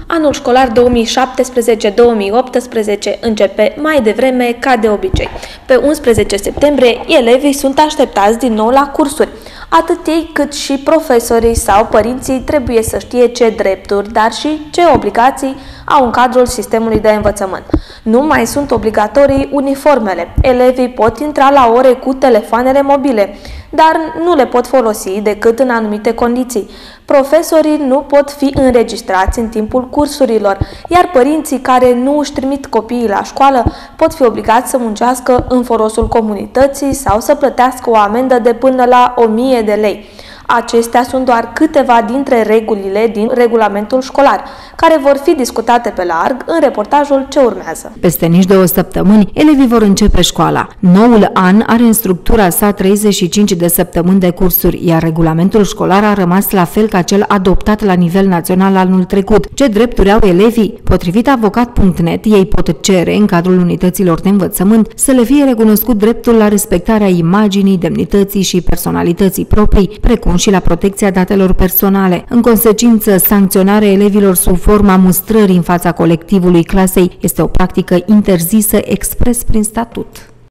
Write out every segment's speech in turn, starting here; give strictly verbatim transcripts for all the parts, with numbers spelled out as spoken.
Anul școlar două mii șaptesprezece două mii optsprezece începe mai devreme ca de obicei. Pe unsprezece septembrie, elevii sunt așteptați din nou la cursuri. Atât ei cât și profesorii sau părinții trebuie să știe ce drepturi, dar și ce obligații au în cadrul sistemului de învățământ. Nu mai sunt obligatorii uniformele. Elevii pot intra la ore cu telefoanele mobile, dar nu le pot folosi decât în anumite condiții. Profesorii nu pot fi înregistrați în timpul cursurilor, iar părinții care nu își trimit copiii la școală pot fi obligați să muncească în folosul comunității sau să plătească o amendă de până la o mie de lei. Acestea sunt doar câteva dintre regulile din regulamentul școlar, care vor fi discutate pe larg în reportajul ce urmează. Peste nici două săptămâni, elevii vor începe școala. Noul an are în structura sa treizeci și cinci de săptămâni de cursuri, iar regulamentul școlar a rămas la fel ca cel adoptat la nivel național anul trecut. Ce drepturi au elevii? Potrivit avocat punct net, ei pot cere, în cadrul unităților de învățământ, să le fie recunoscut dreptul la respectarea imaginii, demnității și personalității proprii, precum și la protecția datelor personale. În consecință, sancționarea elevilor sub forma mustrării în fața colectivului clasei este o practică interzisă expres prin statut.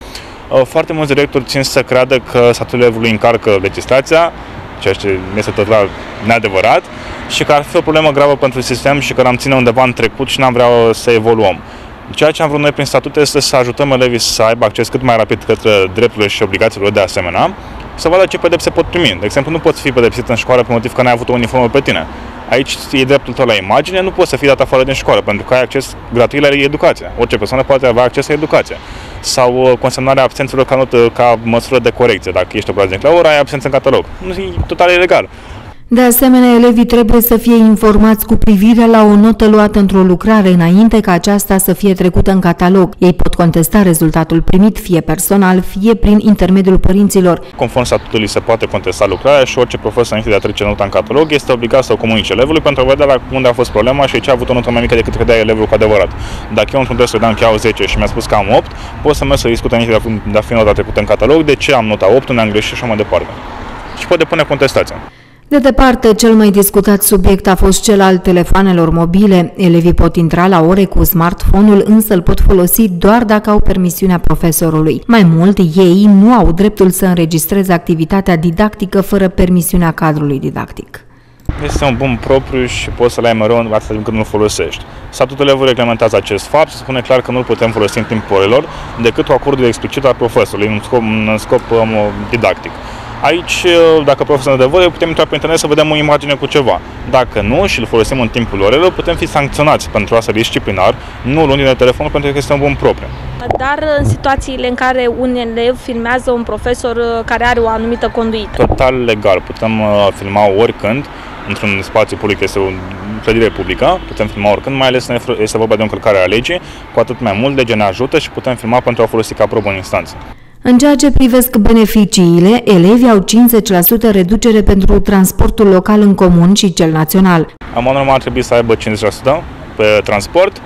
Foarte mulți directori țin să creadă că statutul elevului încarcă legislația, ceea ce este total neadevărat, și că ar fi o problemă gravă pentru sistem și că am ține undeva în trecut și n-am vrea să evoluăm. Ceea ce am vrut noi prin statut este să ajutăm elevii să aibă acces cât mai rapid către drepturile și obligațiile lor de asemenea, să vadă ce pedepse pot primi. De exemplu, nu poți fi pedepsit în școală pe motiv că n-ai avut o uniformă pe tine. Aici e dreptul tău la imagine, nu poți să fii dat afară din școală, pentru că ai acces gratuit la educație. Orice persoană poate avea acces la educație. Sau consemnarea absențelor ca, notă, ca măsură de corecție. Dacă ești obraznic la oră, ai absență în catalog. Nu e total ilegal. De asemenea, elevii trebuie să fie informați cu privire la o notă luată într-o lucrare înainte ca aceasta să fie trecută în catalog. Ei pot contesta rezultatul primit fie personal, fie prin intermediul părinților. Conform statutului se poate contesta lucrarea și orice profesor înainte de a trece nota în catalog este obligat să o comunice elevului pentru a vedea la unde a fost problema și ce a avut o notă mai mică decât credea elevul cu adevărat. Dacă eu într-un test credeam că iau zece și mi-a spus că am opt, pot să merg să discut înainte de a fi nota trecută în catalog, de ce am nota opt, unde am greșit și așa mai departe. Și pot depune contestația. De departe, cel mai discutat subiect a fost cel al telefoanelor mobile. Elevii pot intra la ore cu smartphone-ul, însă îl pot folosi doar dacă au permisiunea profesorului. Mai mult, ei nu au dreptul să înregistreze activitatea didactică fără permisiunea cadrului didactic. Este un bun propriu și poți să-l ai mereu atât timp cât nu-l folosești. Statutul elevului reglementează acest fapt și spune clar că nu-l putem folosi în timpul orelor decât cu acordul explicit al profesorului, în scop, în scop um, didactic. Aici, dacă profesorul de nevoie, putem intra pe internet să vedem o imagine cu ceva. Dacă nu și îl folosim în timpul orelor, putem fi sancționați pentru asta disciplinar, nu luând din telefon pentru că este un bun propriu. Dar în situațiile în care un elev filmează un profesor care are o anumită conduită? Total legal. Putem filma oricând, într-un spațiu public, este o clădire publică, putem filma oricând, mai ales este vorba de o încălcare a legii, cu atât mai mult legea ne ajută și putem filma pentru a folosi ca probă în instanță. În ceea ce privesc beneficiile, elevii au cincizeci la sută reducere pentru transportul local în comun și cel național. În mod normal ar trebui să aibă cincizeci la sută pe transport,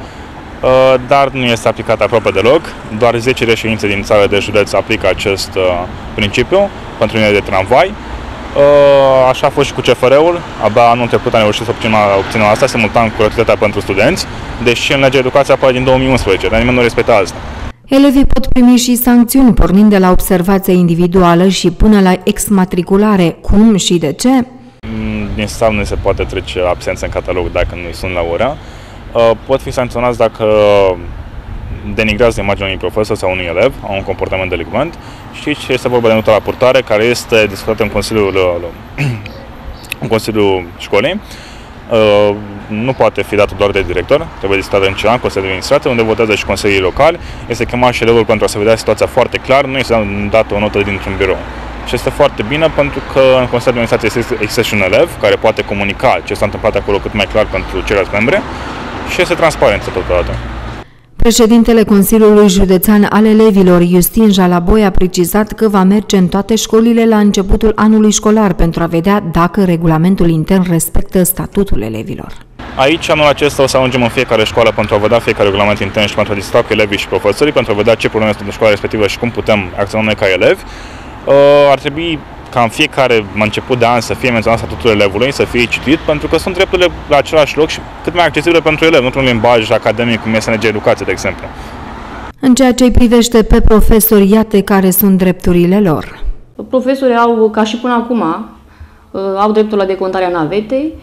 dar nu este aplicat aproape deloc. Doar zece reședințe din țară de județ aplică acest principiu pentru linia de tramvai. Așa a fost și cu C F R-ul, abia anul trecut am reușit să obținem, obținem asta, simultan cu gratuitatea pentru studenți, deși în legea educației apare din două mii unsprezece, dar nimeni nu respectă asta. Elevii pot primi și sancțiuni, pornind de la observație individuală și până la exmatriculare. Cum și de ce? Din start nu se poate trece absență în catalog dacă nu sunt la ora. Pot fi sancționați dacă denigrează imaginea unui profesor sau unui elev, au un comportament delicvent. Știți, este vorba de notă la purtare care este discutată în Consiliul, în Consiliul Școlii. Nu poate fi dată doar de director, trebuie discutată în CEAN, Consiliul de Administrație, unde votează și consilierii locali. Este chemat și elevul pentru a se vedea situația foarte clar, nu este dată o notă dintr-un birou. Și este foarte bine pentru că în Consiliul de Administrație există și un elev care poate comunica ce s-a întâmplat acolo cât mai clar pentru ceilalți membre și este transparență totodată. Președintele Consiliului Județean al Elevilor, Justin Jalaboi, a precizat că va merge în toate școlile la începutul anului școlar pentru a vedea dacă regulamentul intern respectă statutul elevilor. Aici, anul acesta, o să ajungem în fiecare școală pentru a vedea fiecare regulament intern și pentru a discuta cu elevii și profesorii, pentru a vedea ce probleme sunt în școala respectivă și cum putem acționa noi ca elevi. Ar trebui ca în fiecare început de an să fie menționat statutul elevului, să fie citit, pentru că sunt drepturile la același loc și cât mai accesibile pentru elev, nu într-un limbaj academic cum este N G Educație, de exemplu. În ceea ce îi privește pe profesori, iată care sunt drepturile lor. Profesorii au, ca și până acum, au dreptul la decontarea navetei,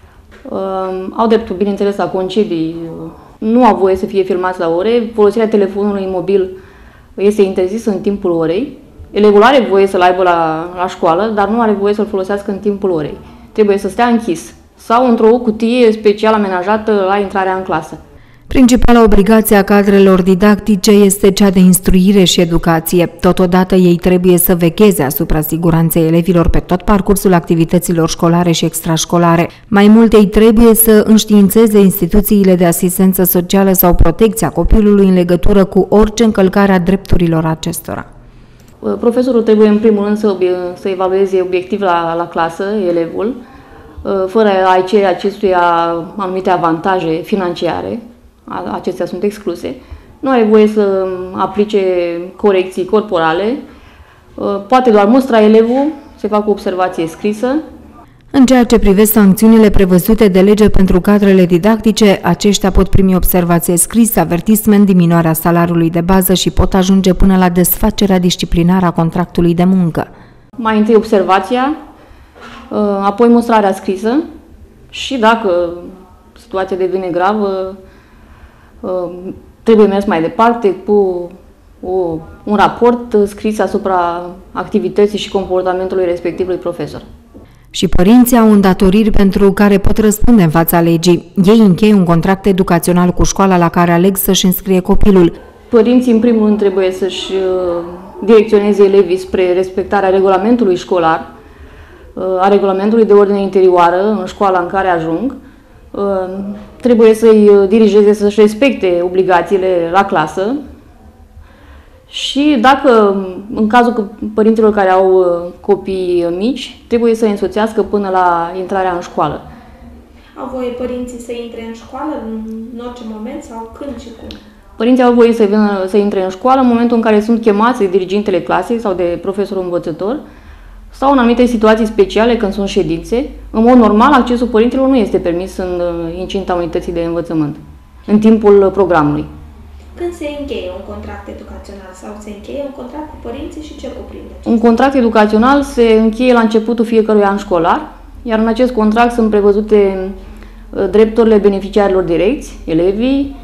au dreptul, bineînțeles, la concedii, nu au voie să fie filmați la ore, folosirea telefonului mobil este interzisă în timpul orei. Elevul are voie să-l aibă la, la școală, dar nu are voie să-l folosească în timpul orei. Trebuie să stea închis sau într-o cutie special amenajată la intrarea în clasă. Principala obligație a cadrelor didactice este cea de instruire și educație. Totodată ei trebuie să vegheze asupra siguranței elevilor pe tot parcursul activităților școlare și extrașcolare. Mai mult, ei trebuie să înștiințeze instituțiile de asistență socială sau protecția copilului în legătură cu orice încălcare a drepturilor acestora. Profesorul trebuie în primul rând să, să evalueze obiectiv la, la clasă elevul, fără a-i cere acestuia anumite avantaje financiare. Acestea sunt excluse. Nu are voie să aplice corecții corporale, poate doar mustra elevul, se facă o observație scrisă. În ceea ce privește sancțiunile prevăzute de lege pentru cadrele didactice, aceștia pot primi observație scrisă, avertisment, diminuarea salariului de bază și pot ajunge până la desfacerea disciplinară a contractului de muncă. Mai întâi observația, apoi mostrarea scrisă și dacă situația devine gravă, trebuie mers mai departe cu o, un raport scris asupra activității și comportamentului respectivului profesor. Și părinții au îndatoriri pentru care pot răspunde în fața legii. Ei încheie un contract educațional cu școala la care aleg să-și înscrie copilul. Părinții, în primul rând, trebuie să-și direcționeze elevii spre respectarea regulamentului școlar, a regulamentului de ordine interioară în școala în care ajung. Trebuie să-i dirigeze să-și respecte obligațiile la clasă și dacă, în cazul părinților care au copii mici, trebuie să-i însoțească până la intrarea în școală. Au voie părinții să intre în școală în orice moment sau când și cum? Părinții au voie să vină să intre în școală în momentul în care sunt chemați de dirigintele clasei sau de profesorul învățător sau în anumite situații speciale, când sunt ședințe. În mod normal, accesul părinților nu este permis în incinta unității de învățământ, în timpul programului. Când se încheie un contract educațional sau se încheie un contract cu părinții și ce cuprinde? Un contract educațional se încheie la începutul fiecărui an școlar, iar în acest contract sunt prevăzute drepturile beneficiarilor direcți, elevii,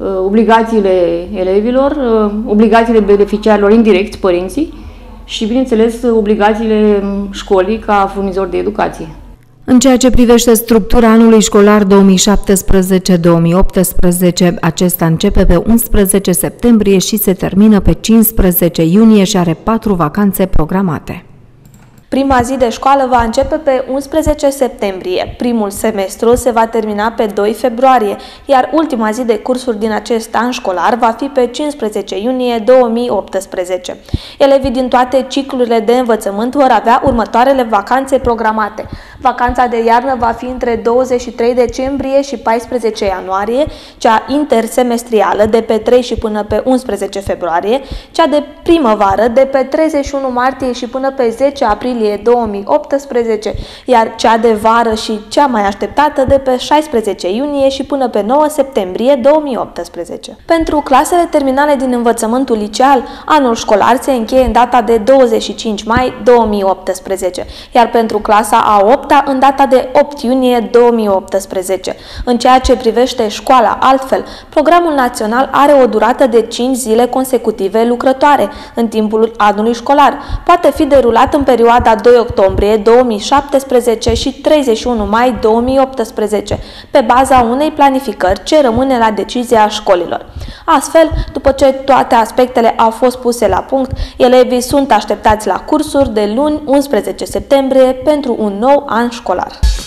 obligațiile elevilor, obligațiile beneficiarilor indirecți, părinții, și, bineînțeles, obligațiile școlii ca furnizor de educație. În ceea ce privește structura anului școlar două mii șaptesprezece două mii optsprezece, acesta începe pe unsprezece septembrie și se termină pe cincisprezece iunie și are patru vacanțe programate. Prima zi de școală va începe pe unsprezece septembrie, primul semestru se va termina pe doi februarie, iar ultima zi de cursuri din acest an școlar va fi pe cincisprezece iunie două mii optsprezece. Elevii din toate ciclurile de învățământ vor avea următoarele vacanțe programate. Vacanța de iarnă va fi între douăzeci și trei decembrie și paisprezece ianuarie, cea intersemestrială de pe trei și până pe unsprezece februarie, cea de primăvară de pe treizeci și unu martie și până pe zece aprilie două mii optsprezece, iar cea de vară și cea mai așteptată de pe șaisprezece iunie și până pe nouă septembrie două mii optsprezece. Pentru clasele terminale din învățământul liceal, anul școlar se încheie în data de douăzeci și cinci mai două mii optsprezece, iar pentru clasa a opta în data de opt iunie două mii optsprezece. În ceea ce privește școala altfel, programul național are o durată de cinci zile consecutive lucrătoare în timpul anului școlar. Poate fi derulat în perioada doi octombrie două mii șaptesprezece și treizeci și unu mai două mii optsprezece, pe baza unei planificări ce rămâne la decizia școlilor. Astfel, după ce toate aspectele au fost puse la punct, elevii sunt așteptați la cursuri de luni unsprezece septembrie pentru un nou an școlar.